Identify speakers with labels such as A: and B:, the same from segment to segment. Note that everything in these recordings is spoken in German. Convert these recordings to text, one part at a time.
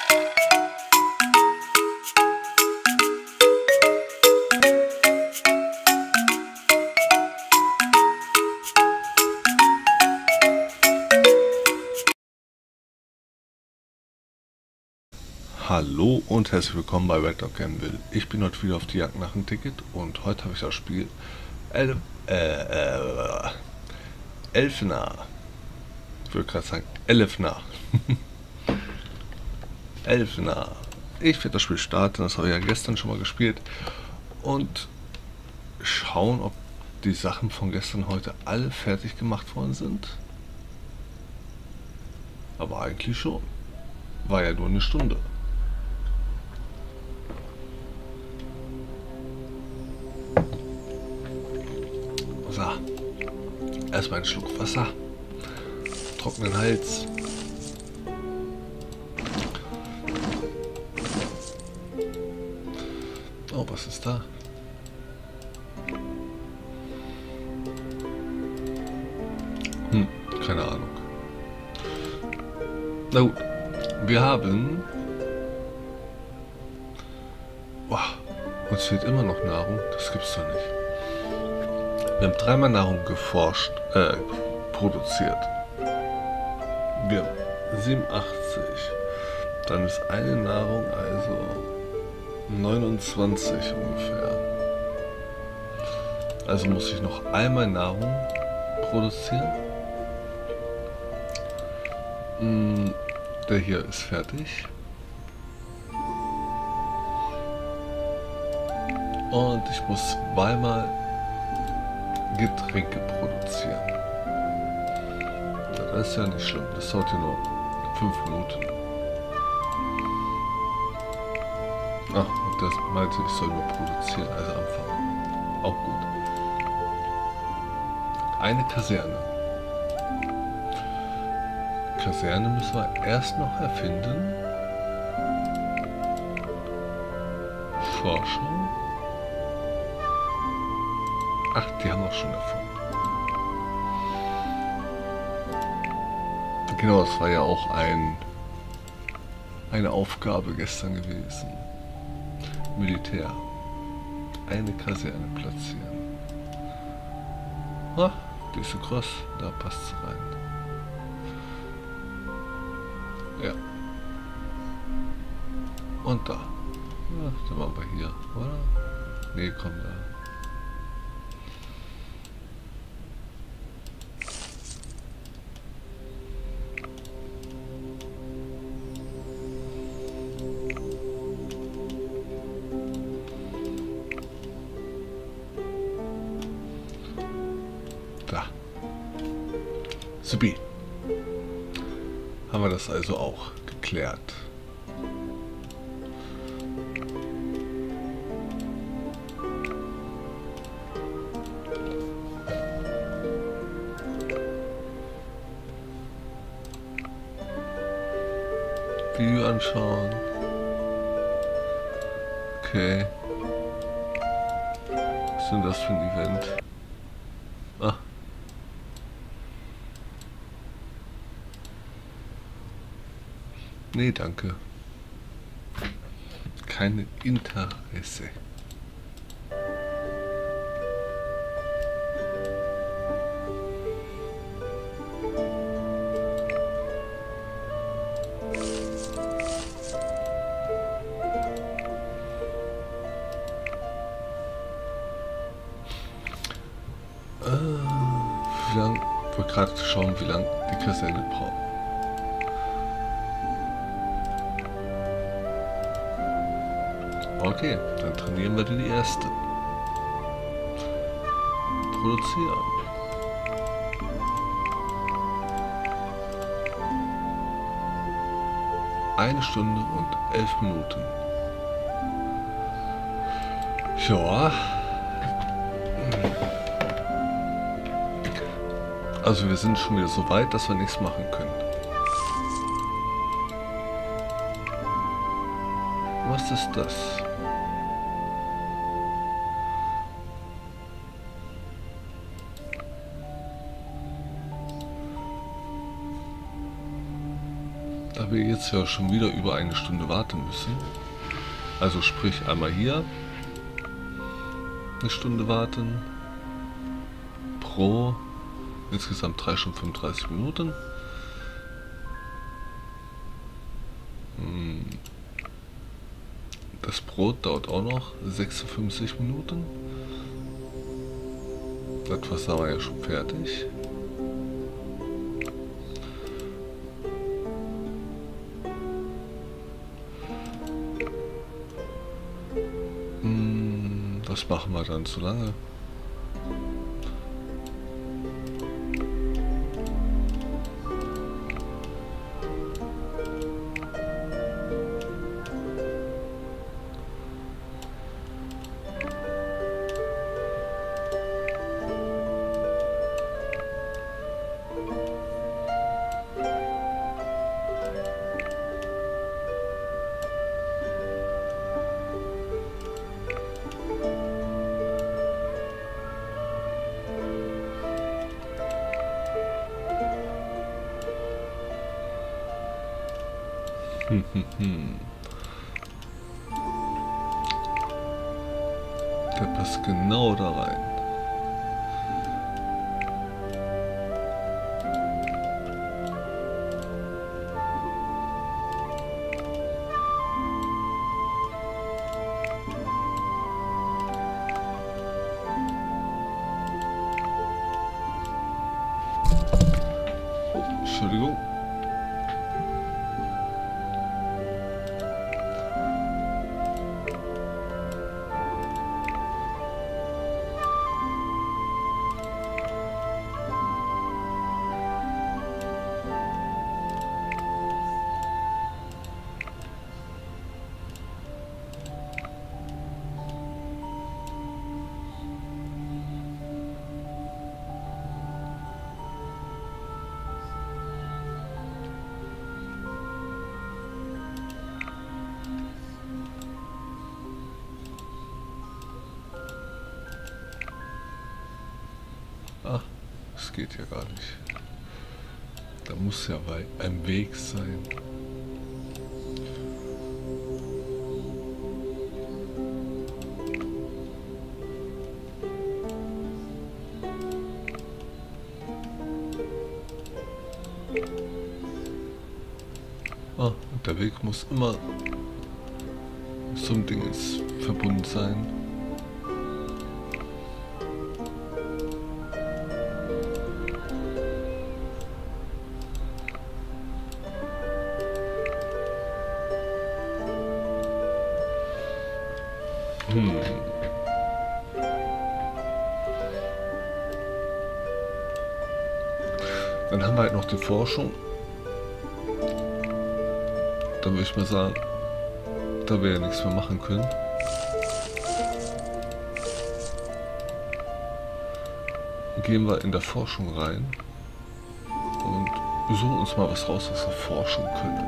A: Hallo und herzlich willkommen bei Red Dog Gamble. Ich bin heute wieder auf die Jagd nach einem Ticket und heute habe ich das Spiel Elfenar. Ich würde gerade sagen Elfenar. Elfenar. Ich werde das Spiel starten, das habe ich ja gestern schon mal gespielt und schauen, ob die Sachen von gestern heute alle fertig gemacht worden sind. Aber eigentlich schon. War ja nur eine Stunde. So, erstmal einen Schluck Wasser, trockenen Hals. Oh, was ist da? Keine Ahnung. Na gut, wir haben... Wow, uns fehlt immer noch Nahrung, das gibt's doch nicht. Wir haben dreimal Nahrung produziert. Wir haben 87. Dann ist eine Nahrung also 29 ungefähr. Also muss ich noch einmal Nahrung produzieren. Der hier ist fertig. Und ich muss zweimal Getränke produzieren. Das ist ja nicht schlimm, das dauert hier nur 5 Minuten. Ach, und das meinte ich soll nur produzieren, also anfangen. Auch gut. Eine Kaserne. Kaserne müssen wir erst noch erfinden. Forschung. Ach, die haben wir schon erfunden. Genau, das war ja auch eine Aufgabe gestern gewesen. Militär. Eine Kaserne platzieren. Ah, die ist so groß, da passt es rein. Ja. Und da. Ja, dann machen wir hier, oder? Nee, komm da. Da. Supi. Haben wir das also auch geklärt. Video anschauen. Okay. Was ist denn das für ein Event? Ah. Nee, danke. Keine Interesse. Wie lang? Ich wollte gerade schauen, wie lange die Kaserne braucht. Okay, dann trainieren wir die erste. Produzieren. Eine Stunde und 11 Minuten. Ja. Also wir sind schon wieder so weit, dass wir nichts machen können. Was ist das? Da Da wir jetzt ja schon wieder über eine Stunde warten müssen, also sprich einmal hier eine Stunde warten, pro insgesamt 3 Stunden 35 Minuten. Das Brot dauert auch noch 56 Minuten. Das Wasser war ja schon fertig. Was machen wir dann so lange? Der passt genau da rein. Oh, Entschuldigung. Ach, es geht ja gar nicht. Da muss ja ein Weg sein. Ah, und der Weg muss immer zum Dingens verbunden sein. Dann haben wir halt noch die Forschung. Dann würde ich mal sagen, da wir ja nichts mehr machen können. Gehen wir in der Forschung rein und suchen uns mal was raus, was wir forschen können.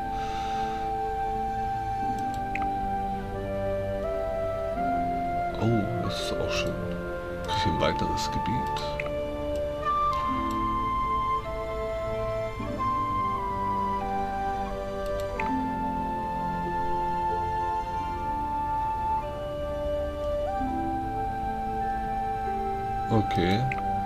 A: Oh, das ist auch schön. Hier ein weiteres Gebiet. Okay.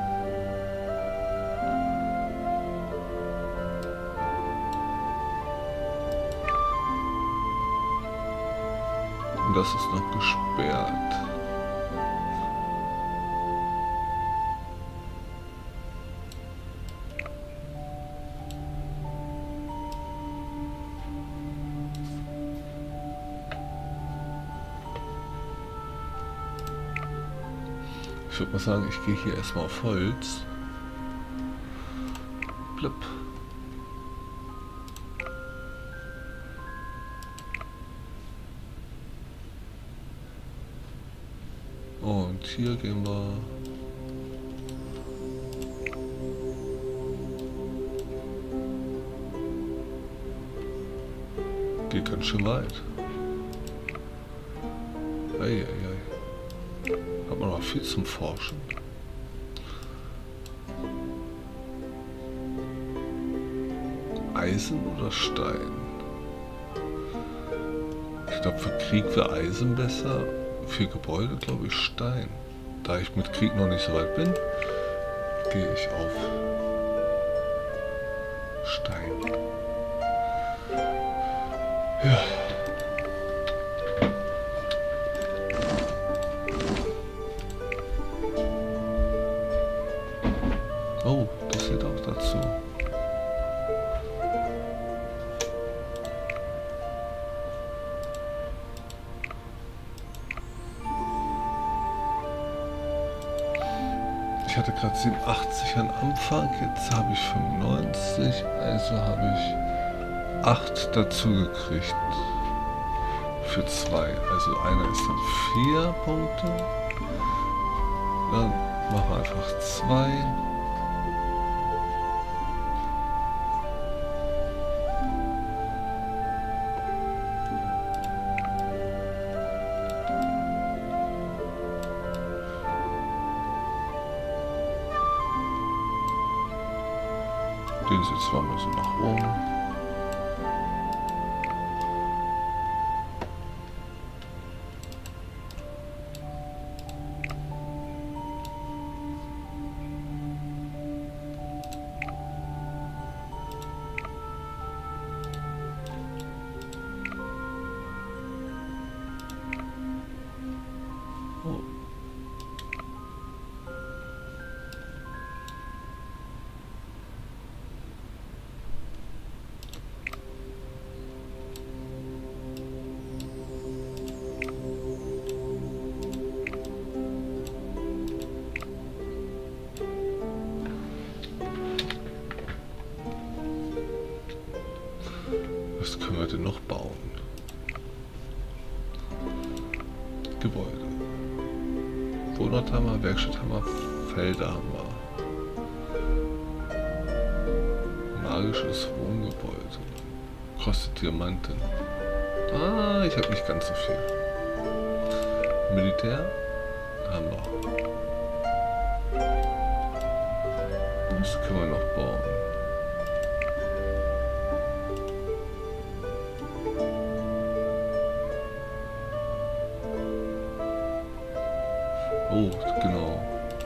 A: Und das ist noch gesperrt. Ich würde mal sagen, ich gehe hier erstmal auf Holz. Blip. Und hier gehen wir. Geht ganz schön weit. Eieiei. Hat man noch viel zum Forschen. Eisen oder Stein? Ich glaube, für Krieg wäre Eisen besser. Für Gebäude glaube ich Stein. Da ich mit Krieg noch nicht so weit bin, gehe ich auf Stein. Ja. Oh, das zählt auch dazu. Ich hatte gerade 87 am Anfang, jetzt habe ich 95, also habe ich 8 dazu gekriegt. Für 2. Also einer ist dann 4 Punkte. Dann machen wir einfach 2. Den setzen wir mal so nach oben. Oh. Was können wir denn noch bauen? Gebäude. Wohnort haben wir, Werkstatt haben wir, Felder haben wir. Magisches Wohngebäude. Kostet Diamanten. Ah, ich habe nicht ganz so viel. Militär haben wir. Was können wir noch bauen? Oh, genau.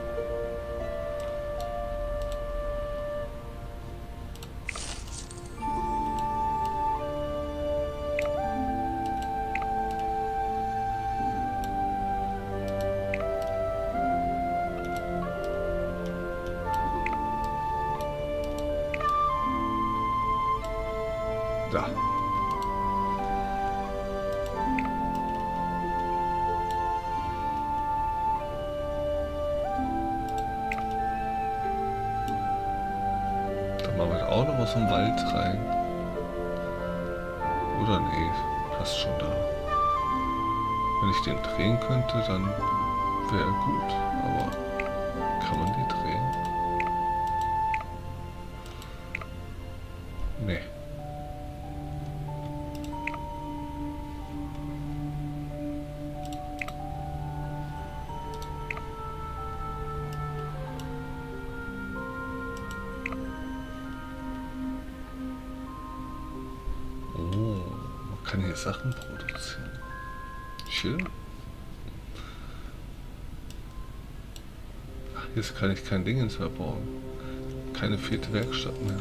A: Da. Dann machen wir auch noch was vom Wald rein. Oder nee, passt schon da. Wenn ich den drehen könnte, dann wäre er gut. Aber kann man die drehen? Nee. Man kann hier Sachen produzieren. Schön. Ach, jetzt kann ich kein Dingens mehr bauen. Keine 4. Werkstatt mehr.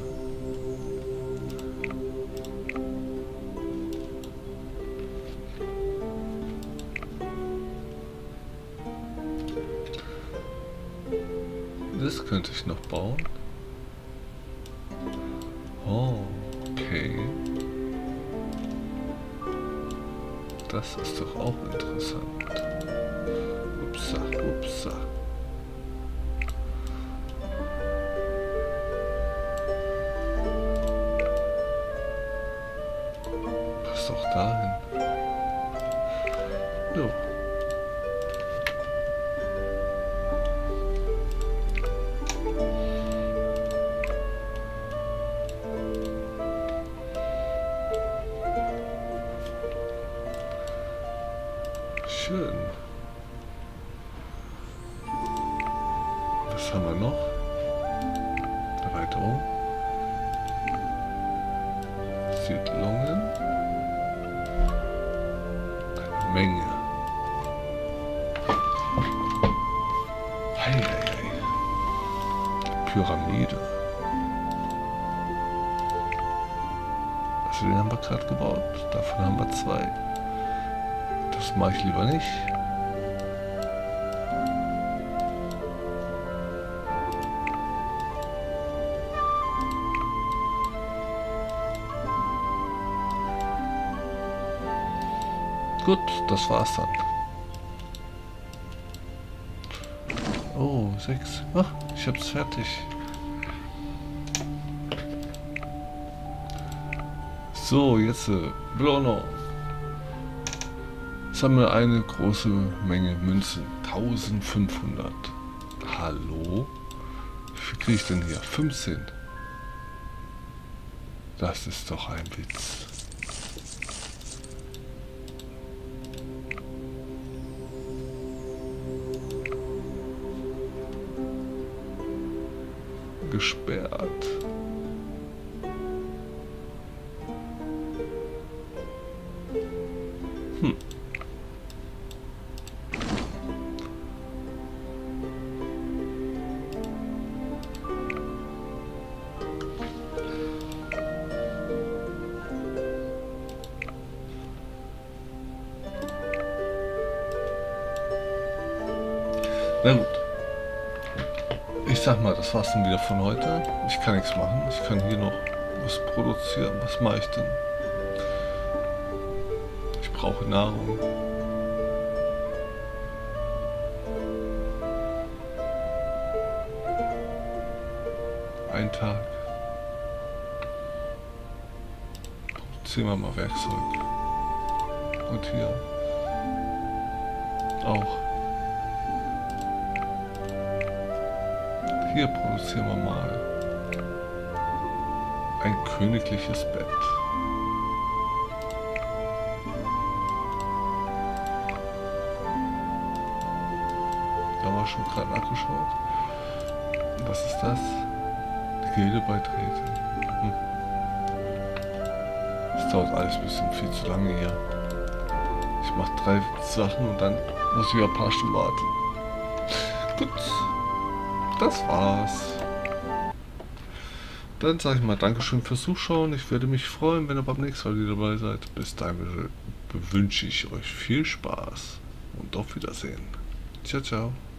A: Das könnte ich noch bauen. Oh, okay. Das ist doch auch interessant. Upsa, upsa. Passt doch dahin. Jo. Schön. Was haben wir noch? Erweiterung. Menge. Hey, hey, hey. Pyramide. Also den haben wir gerade gebaut. Davon haben wir 2. Das mache ich lieber nicht. Gut, das war's dann. Oh, 6. Ach, ich hab's fertig. So, jetzt Blono. Sammle eine große Menge Münzen. 1500. Hallo? Wie viel kriege ich denn hier? 15. Das ist doch ein Witz. Gesperrt. Na gut. Ich sag mal, das war's dann wieder von heute. Ich kann nichts machen. Ich kann hier noch was produzieren. Was mache ich denn? Ich brauche Nahrung. Ein Tag. Produzieren wir mal Werkzeug. Und hier auch. Hier produzieren wir mal ein königliches Bett. Da haben wir schon gerade nachgeschaut. Was ist das? Die Gilde beitreten. Das dauert alles ein bisschen viel zu lange hier. Ich mache 3 Sachen und dann muss ich ein paar Stunden warten. Gut. Das war's. Dann sage ich mal Dankeschön fürs Zuschauen. Ich würde mich freuen, wenn ihr beim nächsten Mal wieder dabei seid. Bis dahin wünsche ich euch viel Spaß und auf Wiedersehen. Ciao, ciao.